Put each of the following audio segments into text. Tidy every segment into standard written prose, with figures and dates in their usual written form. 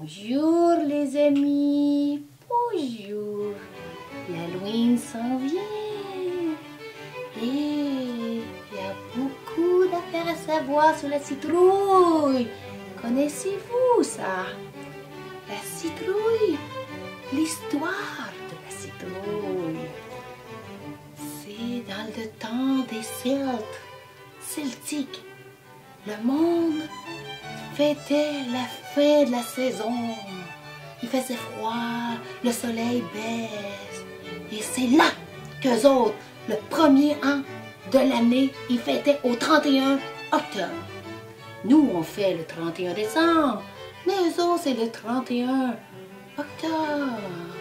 Bonjour les amis, bonjour. L'Halloween s'en vient et il y a beaucoup d'affaires à savoir sur la citrouille. Connaissez-vous ça? La citrouille, l'histoire de la citrouille. C'est dans le temps des Celtiques. Le monde fêtait la fin de la saison. Il faisait froid, le soleil baisse. Et c'est là qu'eux autres, le premier an de l'année, ils fêtaient au 31 octobre. Nous, on fait le 31 décembre, mais eux autres, c'est le 31 octobre.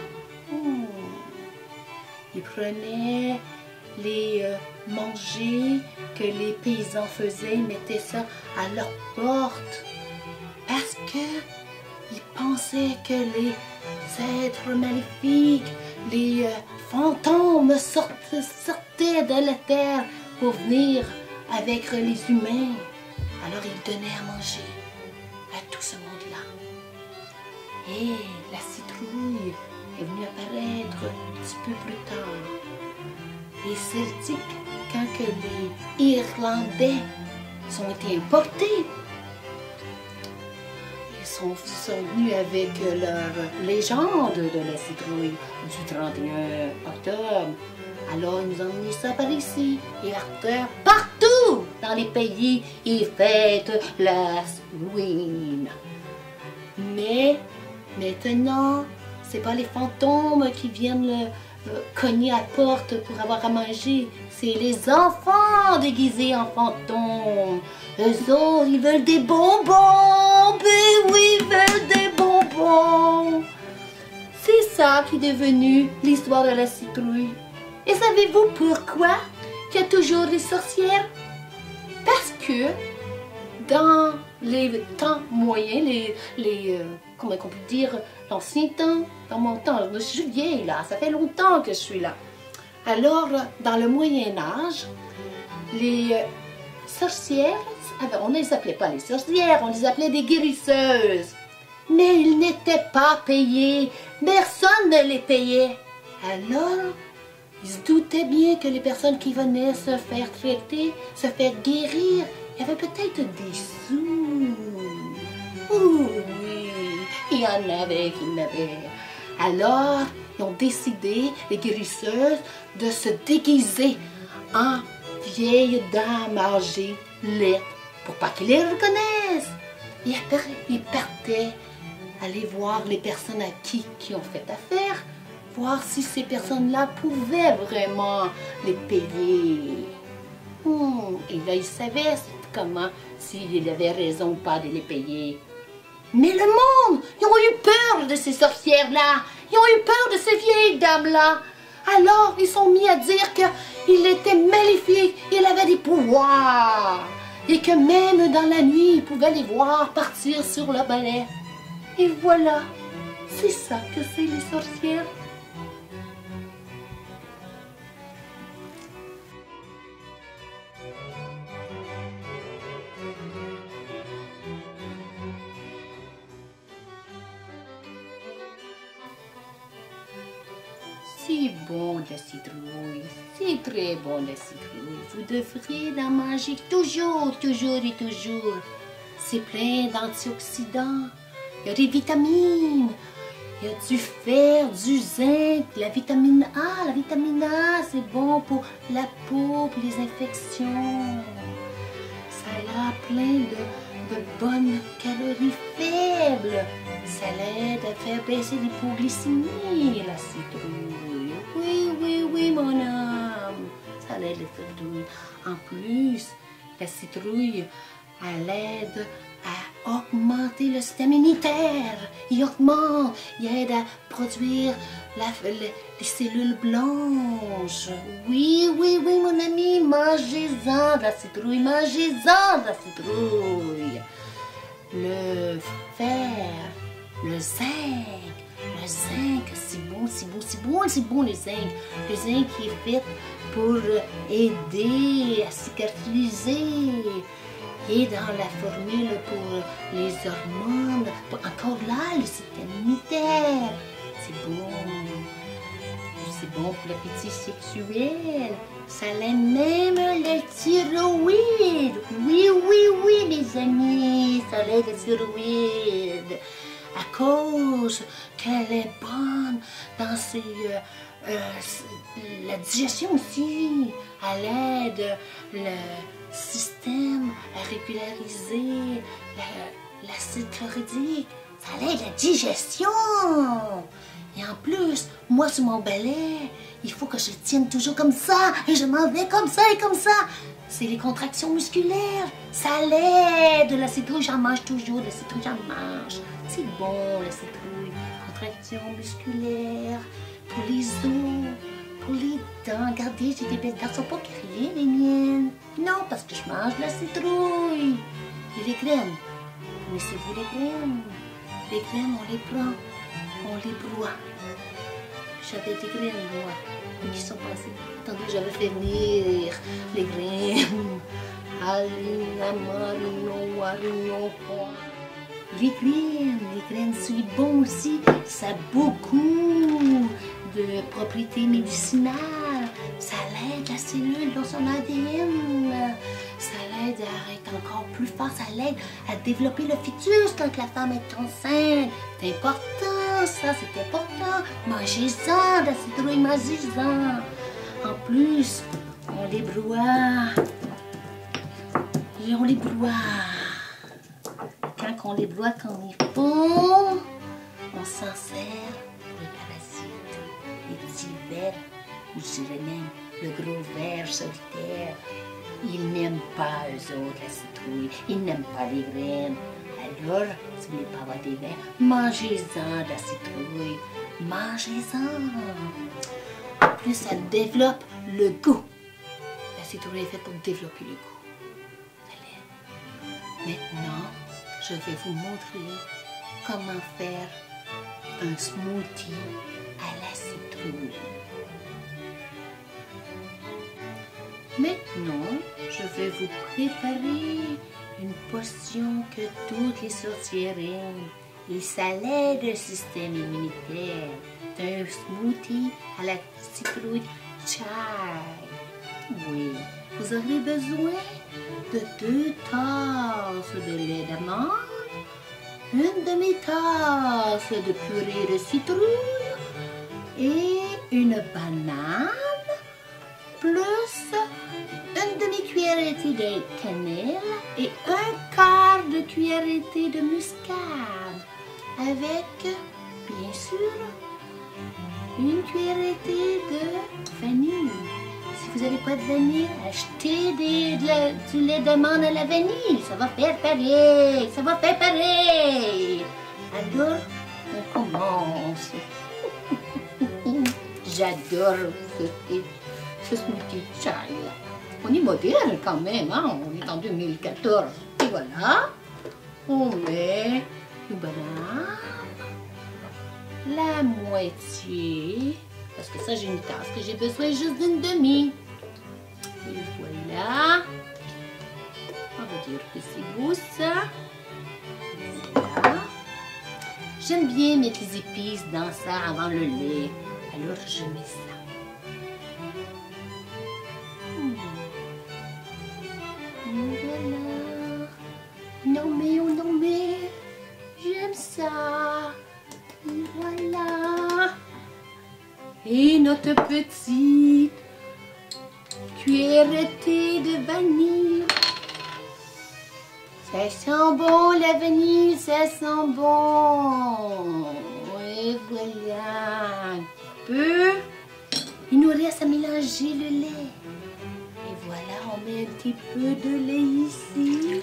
Ils prenaient les manger que les paysans faisaient, ils mettaient ça à leur porte parce que ils pensaient que les êtres maléfiques, les fantômes sortaient de la terre pour venir avec les humains. Alors ils donnaient à manger à tout ce monde-là. Et la citrouille est venue apparaître un petit peu plus tard. Les Celtiques, quand que les Irlandais sont été importés, ils sont venus avec leur légende de la citrouille du 31 octobre. Alors ils nous ont emmené ça par ici. Et partout dans les pays, ils fêtent l'Halloween. Mais maintenant, c'est pas les fantômes qui viennent cogner à la porte pour avoir à manger. C'est les enfants déguisés en fantômes. Eux autres, ils veulent des bonbons. Ben oui, ils veulent des bonbons. C'est ça qui est devenu l'histoire de la citrouille. Et savez-vous pourquoi il y a toujours des sorcières? Parce que dans les temps moyens, comment on peut dire, l'ancien temps, dans mon temps, je suis vieille là, ça fait longtemps que je suis là. Alors, dans le Moyen-Âge, les sorcières, on ne les appelait pas les sorcières, on les appelait des guérisseuses. Mais ils n'étaient pas payés, personne ne les payait. Alors, ils se doutaient bien que les personnes qui venaient se faire traiter, se faire guérir, il y avait peut-être des sous. Oui, il y en avait qui n'avaient. Alors, ils ont décidé, les guérisseuses, de se déguiser en vieilles dames âgées, laides, pour pas qu'ils les reconnaissent. Et après, ils partaient aller voir les personnes à qui ont fait affaire, voir si ces personnes-là pouvaient vraiment les payer. Et là, ils savaient comment, s'ils avaient raison ou pas de les payer. Mais le monde, ils ont eu peur de ces sorcières-là. Ils ont eu peur de ces vieilles dames-là. Alors, ils sont mis à dire qu'il était maléfique, il avait des pouvoirs. Et que même dans la nuit, ils pouvaient les voir partir sur le balai. Et voilà, c'est ça que c'est les sorcières. C'est bon la citrouille, c'est très bon la citrouille. Vous devriez en manger toujours, toujours et toujours. C'est plein d'antioxydants, il y a des vitamines, il y a du fer, du zinc, la vitamine A. La vitamine A, c'est bon pour la peau, pour les infections. Ça a plein de bonnes calories faibles. Ça l'aide à faire baisser l'hypoglycémie, la citrouille. Oui, mon âme. Ça l'aide à faire douiller. En plus, la citrouille, elle aide à augmenter le système immunitaire. Il augmente, il aide à produire les cellules blanches. Oui, mon ami, mangez-en de la citrouille, mangez-en de la citrouille. Le fer, le zinc, c'est bon le zinc. Le zinc qui est fait pour aider à cicatriser. Et dans la formule pour les hormones, encore là, le système immunitaire. C'est bon. C'est bon pour l'appétit sexuel. Ça l'aide même le thyroïde. Oui, oui, oui, mes amis, ça l'aide le thyroïde. À cause qu'elle est bonne dans la digestion aussi. Elle aide le système à régulariser l'acide chlorhydrique. Ça aide la digestion. Et en plus, moi sur mon balai, il faut que je tienne toujours comme ça. Et je m'en vais comme ça et comme ça. C'est les contractions musculaires. Ça l'aide. La citrouille, j'en mange toujours. La citrouille, j'en mange. C'est bon, la citrouille. Contractions musculaires. Pour les os. Pour les dents. Regardez, j'ai des belles dents. Elles sont pas criées, les miennes. Non, parce que je mange la citrouille. Et les graines. Connaissez-vous les graines? Les graines, on les prend. On les broie. J'avais des graines, moi, qui sont passées. Attendez, j'avais fait venir les graines. Les graines, c'est bon aussi. Ça a beaucoup de propriétés médicinales. Ça l'aide la cellule dans son ADN. Ça l'aide à être encore plus fort. Ça l'aide à développer le fœtus quand la femme est enceinte. C'est important, ça, c'est important. Mangez-en, la citrouille, mangez-en. En plus, on les broie. Et on les broie. Quand on les broie comme il faut, on s'en sert les parasites, les petits vers, ou je dirais même le gros ver solitaire. Ils n'aiment pas, eux autres, la citrouille. Ils n'aiment pas les graines. Alors, si vous ne voulez pas avoir des vers, mangez-en de la citrouille. Mangez-en. En plus, ça développe le goût. La citrouille est faite pour développer le goût. Maintenant, je vais vous montrer comment faire un smoothie à la citrouille. Maintenant, je vais vous préparer une potion que toutes les sorcières aiment. Et ça l'aide le système immunitaire. C'est un smoothie à la citrouille chai. Oui, vous aurez besoin de 2 tasses de lait d'amande, 1 demi-tasse de purée de citrouille et une banane, plus 1 demi-cuillerée de cannelle et 1/4 de cuillerée de muscade, avec, bien sûr, 1 cuillerée de vanille. Si vous n'avez pas de vanille, achetez du lait d'amande à la vanille. Ça va faire pareil. Ça va faire pareil. Alors, on commence. J'adore ce smoothie chai. On est moderne quand même, hein? On est en 2014. Et voilà, on met une banane, la moitié, parce que ça j'ai une tasse que j'ai besoin juste d'une demi. Et voilà, on va dire que c'est beau ça. Voilà. J'aime bien mettre les épices dans ça avant le lait, alors je mets ça. Voilà. Non mais, j'aime ça. Et voilà. Et notre petite cuillerée de vanille. Ça sent bon la vanille, ça sent bon. Et voilà. Un peu. Il nous reste à mélanger le lait. Et voilà, on met un petit peu de lait ici.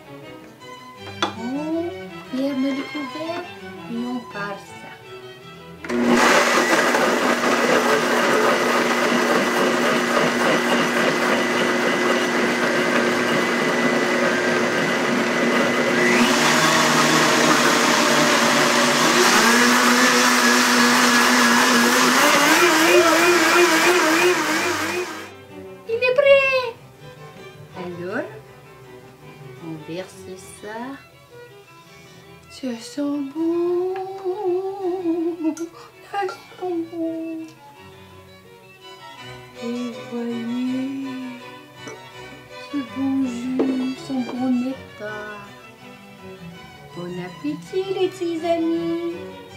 On ferme le couvercle et on passe ça. Il est prêt. Alors, on Ça sent bon, ça sent bon. Et voyez ce bon jus, son bon nectar. Bon appétit les petits amis.